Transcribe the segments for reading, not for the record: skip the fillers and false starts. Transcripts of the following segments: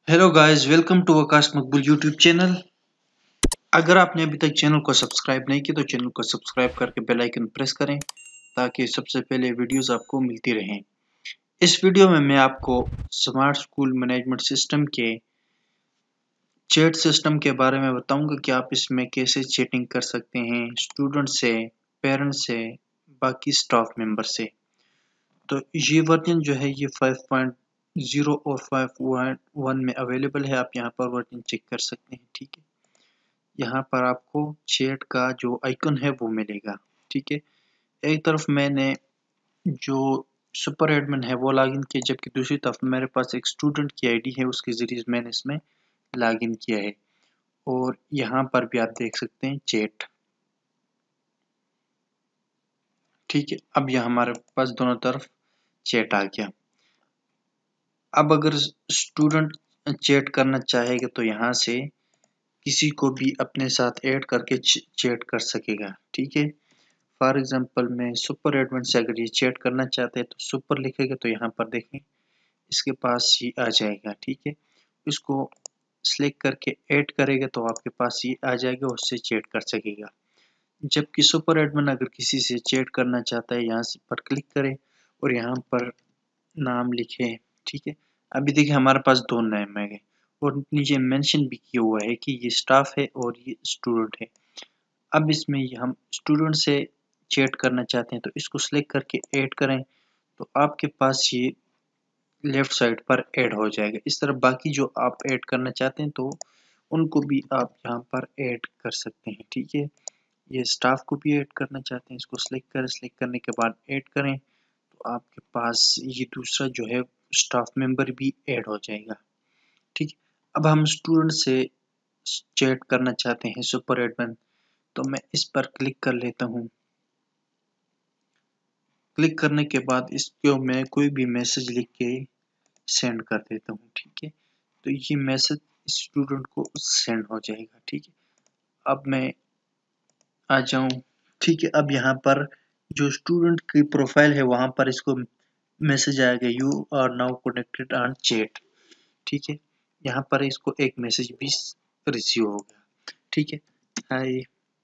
Hello guys, welcome to Akash Maqbool YouTube channel. अगर आपने अभी तक चैनल को सब्सक्राइब नहीं किया तो चैनल को सब्सक्राइब करके बेल आइकन प्रेस करें ताकि सबसे पहले वीडियोस आपको मिलती रहें। इस वीडियो में मैं आपको स्मार्ट स्कूल मैनेजमेंट सिस्टम के चैट सिस्टम के बारे में बताऊंगा कि आप इसमें कैसे चैटिंग कर सकते हैं स्टूडेंट से, पेरेंट्स से, बाकी स्टाफ मेंबर से। तो ये वर्जन जो है ये 5.0 और 5.1 में अवेलेबल है। आप यहाँ पर वर्जन चेक कर सकते हैं। ठीक है, यहाँ पर आपको चैट का जो आइकन है वो मिलेगा। ठीक है, एक तरफ मैंने जो सुपर एडमिन है वो लॉगिन किया, जबकि दूसरी तरफ मेरे पास एक स्टूडेंट की आईडी है, उसके जरिए मैंने इसमें लॉगिन किया है। और यहाँ पर भी आप देख सकते हैं चैट। ठीक है, अब यहाँ हमारे पास दोनों तरफ चैट आ गया। अब अगर स्टूडेंट चैट करना चाहेगा तो यहाँ से किसी को भी अपने साथ ऐड करके चैट कर सकेगा। ठीक है, फॉर एग्जांपल मैं सुपर एडमिन से अगर ये चैट करना चाहते हैं तो सुपर लिखेगा तो यहाँ पर देखें इसके पास ये आ जाएगा। ठीक है, इसको सिलेक्ट करके ऐड करेगा तो आपके पास ये आ जाएगा, उससे चैट कर सकेगा। जबकि सुपर एडमिन अगर किसी से चैट करना चाहता है यहाँ से पर क्लिक करें और यहाँ पर नाम लिखे। ठीक है, अभी देखिए हमारे पास दो नाम है और नीचे मेंशन भी किया हुआ है कि ये स्टाफ है और ये स्टूडेंट है। अब इसमें हम स्टूडेंट से चैट करना चाहते हैं तो इसको सिलेक्ट करके ऐड करें तो आपके पास ये लेफ्ट साइड पर ऐड हो जाएगा। इस तरह बाकी जो आप ऐड करना चाहते हैं तो उनको भी आप यहाँ पर ऐड कर सकते हैं। ठीक है, ये स्टाफ को भी ऐड करना चाहते हैं, इसको सिलेक्ट करें, सिलेक्ट करने के बाद ऐड करें तो आपके पास ये दूसरा जो है स्टाफ मेंबर भी ऐड हो जाएगा। ठीक है, अब हम स्टूडेंट से चैट करना चाहते हैं सुपर एडमिन, तो मैं इस पर क्लिक कर लेता हूँ। क्लिक करने के बाद इसको मैं कोई भी मैसेज लिख के सेंड कर देता हूँ। ठीक है, तो ये मैसेज स्टूडेंट को सेंड हो जाएगा। ठीक है, अब मैं आ जाऊँ। ठीक है, अब यहाँ पर जो स्टूडेंट की प्रोफाइल है वहाँ पर इसको मैसेज आएगा, you are now connected on chat. ठीक है, यहाँ पर इसको एक मैसेज भी रिसीव हो गया। ठीक है, हाय,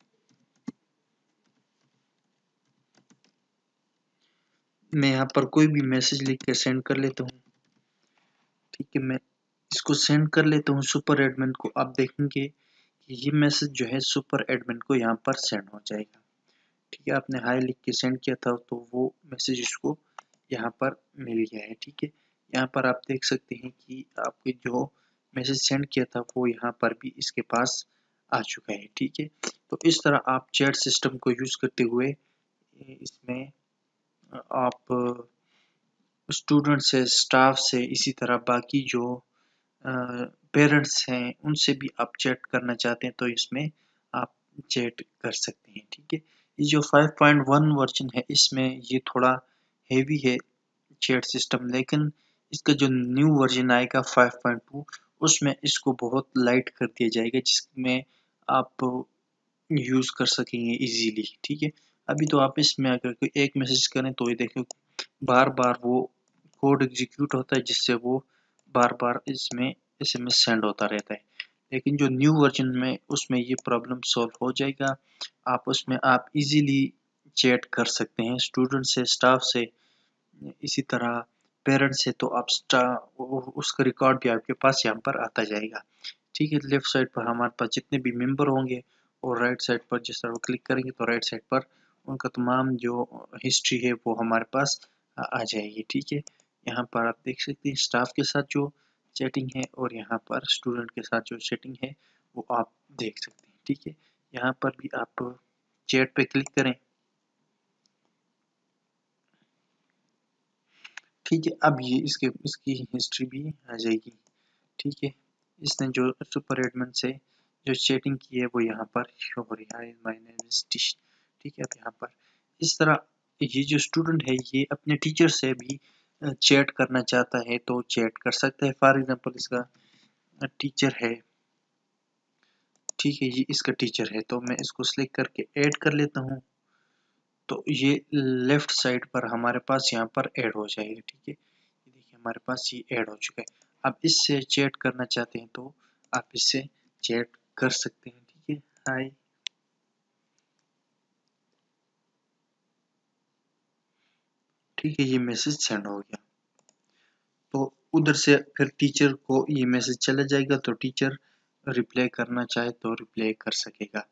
मैं यहाँ पर कोई भी मैसेज लिख के सेंड कर लेता हूँ। ठीक है, मैं इसको सेंड कर लेता हूँ सुपर एडमिन को। आप देखेंगे कि ये मैसेज जो है सुपर एडमिन को यहाँ पर सेंड हो जाएगा। ठीक है, आपने हाय लिख के सेंड किया था तो वो मैसेज इसको यहाँ पर मिल गया है। ठीक है, यहाँ पर आप देख सकते हैं कि आपके जो मैसेज सेंड किया था वो यहाँ पर भी इसके पास आ चुका है। ठीक है, तो इस तरह आप चैट सिस्टम को यूज करते हुए इसमें आप स्टूडेंट से, स्टाफ से, इसी तरह बाकी जो पेरेंट्स हैं उनसे भी आप चैट करना चाहते हैं तो इसमें आप चैट कर सकते हैं। ठीक है, ये जो 5.1 वर्जन है इसमें ये थोड़ा हेवी है चैट सिस्टम, लेकिन इसका जो न्यू वर्जन आएगा 5.2 उसमें इसको बहुत लाइट कर दिया जाएगा जिसमें आप यूज कर सकेंगे इजीली। ठीक है, अभी तो आप इसमें अगर कोई एक मैसेज करें तो ये देखो बार बार वो कोड एग्जीक्यूट होता है जिससे वो बार बार इसमें एसएमएस सेंड होता रहता है। लेकिन जो न्यू वर्जन में उसमें ये प्रॉब्लम सॉल्व हो जाएगा। आप उसमें आप इजीली चैट कर सकते हैं स्टूडेंट से, स्टाफ से, इसी तरह पेरेंट्स से। तो आप उसका रिकॉर्ड भी आपके पास यहाँ पर आता जाएगा। ठीक है, लेफ्ट साइड पर हमारे पास जितने भी मेंबर होंगे और राइट साइड पर जिस तरह क्लिक करेंगे तो राइट साइड पर उनका तमाम जो हिस्ट्री है वो हमारे पास आ जाएगी। ठीक है, यहाँ पर आप देख सकते हैं स्टाफ के साथ जो चैटिंग है और यहाँ पर स्टूडेंट के साथ जो चैटिंग है वो आप देख सकते हैं। ठीक है, यहाँ पर भी आप चैट पे क्लिक करें। ठीक है, अब ये इसकी हिस्ट्री भी आ जाएगी। ठीक है, इसने जो सुपर एडमिन से जो चैटिंग की है वो यहाँ पर शो हो रही है, माय नेम इज टिश। ठीक है, अब यहाँ पर इस तरह ये जो स्टूडेंट है ये अपने टीचर से भी चैट करना चाहता है तो चैट कर सकता है। फॉर एग्जांपल इसका टीचर है। ठीक है, ये इसका टीचर है तो मैं इसको सिलेक्ट करके ऐड कर लेता हूँ तो ये लेफ्ट साइड पर हमारे पास यहाँ पर ऐड हो जाएगा। ठीक है, ये देखिए हमारे पास ये ऐड हो चुका है। आप इससे चैट करना चाहते हैं तो आप इससे चैट कर सकते हैं। ठीक है, हाय। ठीक है, ये मैसेज सेंड हो गया। तो उधर से फिर टीचर को ये मैसेज चला जाएगा, तो टीचर रिप्लाई करना चाहे तो रिप्लाई कर सकेगा।